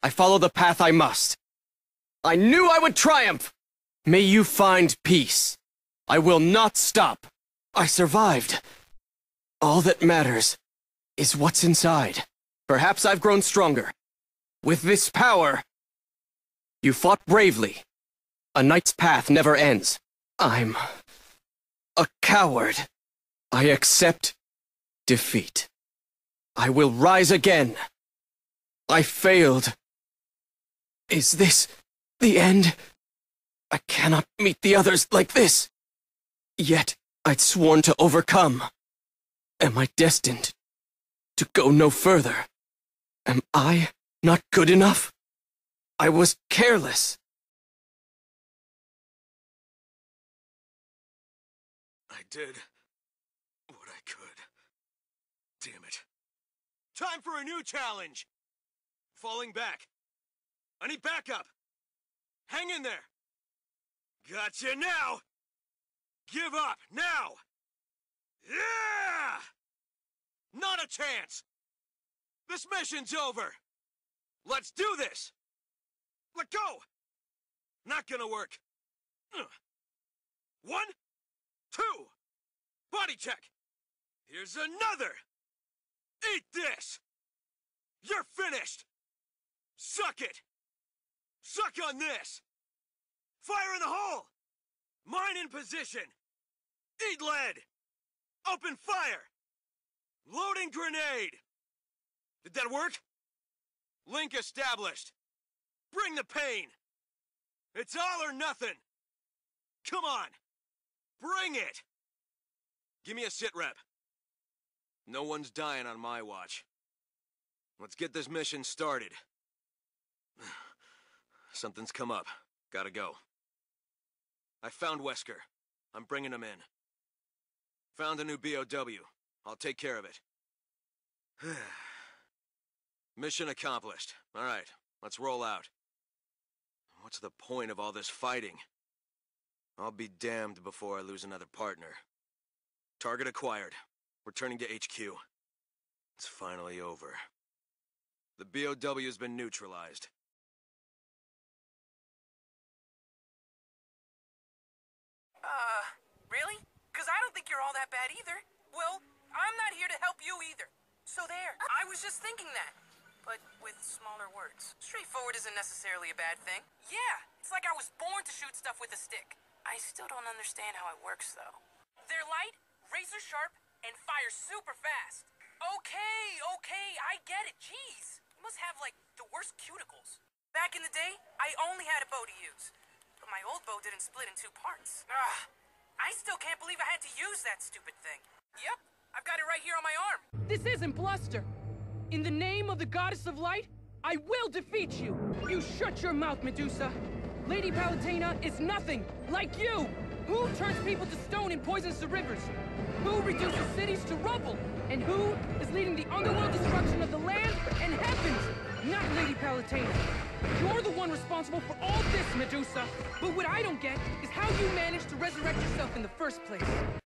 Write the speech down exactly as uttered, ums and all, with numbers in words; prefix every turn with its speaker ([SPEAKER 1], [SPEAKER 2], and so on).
[SPEAKER 1] I follow the path I must. I knew I would triumph! May you find peace. I will not stop. I survived. All that matters is what's inside. Perhaps I've grown stronger. With this power... You fought bravely. A knight's path never ends. I'm... a coward. I accept defeat. I will rise again. I failed. Is this the end? I cannot meet the others like this. Yet I'd sworn to overcome. Am I destined to go no further? Am I not good enough? I was careless.
[SPEAKER 2] I did what I could. Damn it. Time for a new challenge! Falling back. I need backup. Hang in there. Gotcha now! Give up, now! Yeah! Not a chance! This mission's over! Let's do this! Let go! Not gonna work. Ugh. One, two, body check. Here's another! Eat this! You're finished! Suck it! Suck on this! Fire in the hole! Mine in position! Eat lead! Open fire! Loading grenade! Did that work? Link established. Bring the pain! It's all or nothing! Come on! Bring it! Give me a sit rep. No one's dying on my watch. Let's get this mission started. Something's come up. Gotta go. I found Wesker. I'm bringing him in. Found a new B O W. I'll take care of it. Mission accomplished. All right, let's roll out. What's the point of all this fighting? I'll be damned before I lose another partner. Target acquired. Returning to H Q. It's finally over. The B O W has been neutralized.
[SPEAKER 3] Uh, really? Because I don't think you're all that bad either. Well, I'm not here to help you either. So there, I was just thinking that. But with smaller words. Straightforward isn't necessarily a bad thing. Yeah, it's like I was born to shoot stuff with a stick. I still don't understand how it works, though. They're light, razor sharp, and fire super fast. Okay, okay, I get it. Jeez, you must have, like, the worst cuticles. Back in the day, I only had a bow to use. But my old bow didn't split in two parts. Ugh, I still can't believe I had to use that stupid thing. Yep, I've got it right here on my arm.
[SPEAKER 4] This isn't bluster. In the name of the Goddess of Light, I will defeat you. You shut your mouth, Medusa. Lady Palutena is nothing like you. Who turns people to stone and poisons the rivers? Who reduces cities to rubble? And who is leading the underworld destruction of the land and heavens? Not Lady Palutena. You're the one responsible for all this, Medusa. But what I don't get is how you managed to resurrect yourself in the first place.